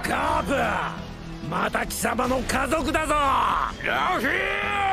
ガープ、また貴様の家族だぞ。 ルフィ。